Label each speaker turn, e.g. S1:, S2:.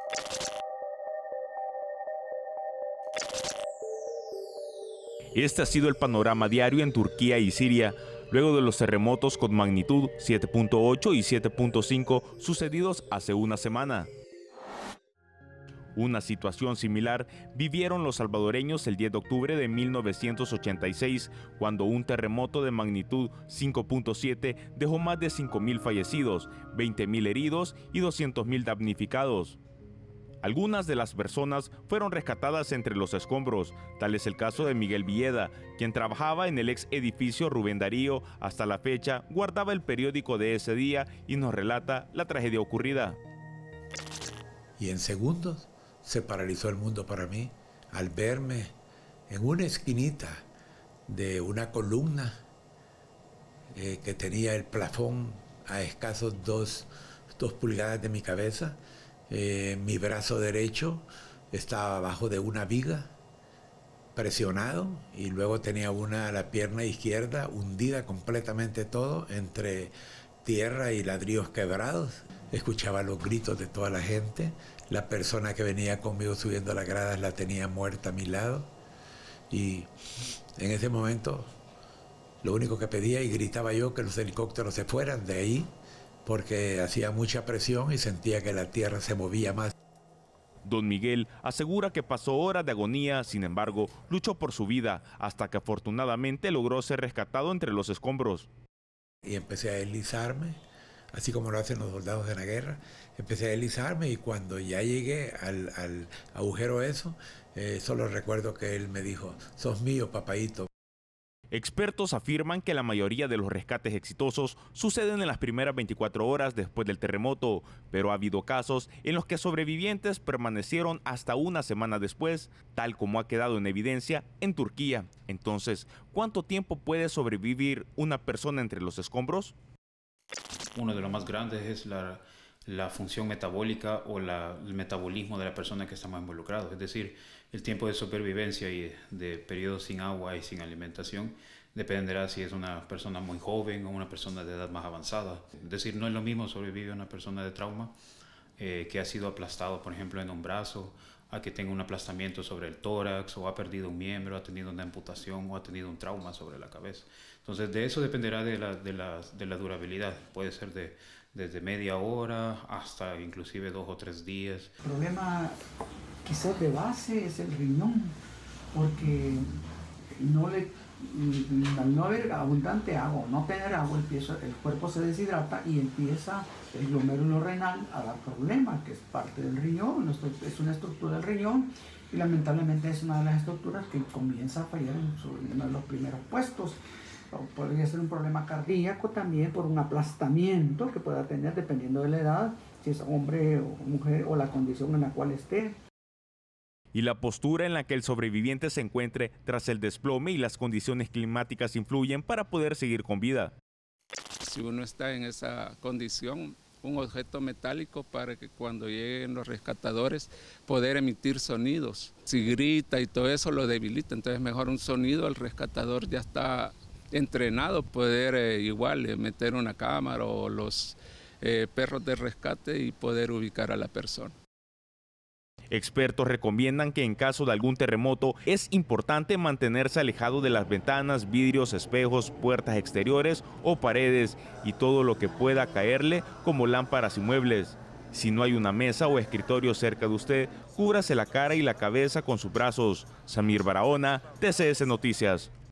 S1: Este ha sido el panorama diario en Turquía y Siria, luego de los terremotos con magnitud 7.8 y 7.5 sucedidos hace una semana. Una situación similar vivieron los salvadoreños el 10 de octubre de 1986, cuando un terremoto de magnitud 5.7 dejó más de 5.000 fallecidos, 20.000 heridos y 200.000 damnificados. Algunas de las personas fueron rescatadas entre los escombros, tal es el caso de Miguel Villeda, quien trabajaba en el ex edificio Rubén Darío. Hasta la fecha guardaba el periódico de ese día y nos relata la tragedia ocurrida.
S2: Y en segundos se paralizó el mundo para mí al verme en una esquinita de una columna que tenía el plafón a escasos dos pulgadas de mi cabeza. Mi brazo derecho estaba abajo de una viga, presionado, y luego tenía la pierna izquierda hundida completamente todo entre tierra y ladrillos quebrados. Escuchaba los gritos de toda la gente. La persona que venía conmigo subiendo las gradas la tenía muerta a mi lado. Y en ese momento lo único que pedía y gritaba yo que los helicópteros se fueran de ahí, porque hacía mucha presión y sentía que la tierra se movía más.
S1: Don Miguel asegura que pasó horas de agonía, sin embargo, luchó por su vida, hasta que afortunadamente logró ser rescatado entre los escombros.
S2: Y empecé a deslizarme, así como lo hacen los soldados en la guerra. Empecé a deslizarme y cuando ya llegué al agujero solo recuerdo que él me dijo: "Sos mío, papaíto".
S1: Expertos afirman que la mayoría de los rescates exitosos suceden en las primeras 24 horas después del terremoto, pero ha habido casos en los que sobrevivientes permanecieron hasta una semana después, tal como ha quedado en evidencia en Turquía. Entonces, ¿cuánto tiempo puede sobrevivir una persona entre los escombros?
S3: Uno de los más grandes es la función metabólica o el metabolismo de la persona que estamos involucrados, es decir, el tiempo de supervivencia y de periodos sin agua y sin alimentación dependerá si es una persona muy joven o una persona de edad más avanzada. Es decir, no es lo mismo sobrevivir una persona de trauma que ha sido aplastado, por ejemplo, en un brazo, a que tenga un aplastamiento sobre el tórax, o ha perdido un miembro, ha tenido una amputación o ha tenido un trauma sobre la cabeza. Entonces, de eso dependerá de la durabilidad. Puede ser desde media hora hasta inclusive 2 o 3 días.
S4: El problema quizás de base es el riñón, porque al no haber abundante agua, no tener agua, el cuerpo se deshidrata y empieza el glomérulo renal a dar problemas, que es parte del riñón, es una estructura del riñón, y lamentablemente es una de las estructuras que comienza a fallar en uno de los primeros puestos. Podría ser un problema cardíaco también por un aplastamiento que pueda tener dependiendo de la edad, si es hombre o mujer o la condición en la cual esté.
S1: Y la postura en la que el sobreviviente se encuentre tras el desplome y las condiciones climáticas influyen para poder seguir con vida.
S5: Si uno está en esa condición, un objeto metálico para que cuando lleguen los rescatadores poder emitir sonidos. Si grita y todo eso lo debilita, entonces mejor un sonido, el rescatador ya está entrenado, poder igual meter una cámara o los perros de rescate y poder ubicar a la persona.
S1: Expertos recomiendan que en caso de algún terremoto es importante mantenerse alejado de las ventanas, vidrios, espejos, puertas exteriores o paredes y todo lo que pueda caerle como lámparas y muebles. Si no hay una mesa o escritorio cerca de usted, cúbrase la cara y la cabeza con sus brazos. Samir Barahona, TCS Noticias.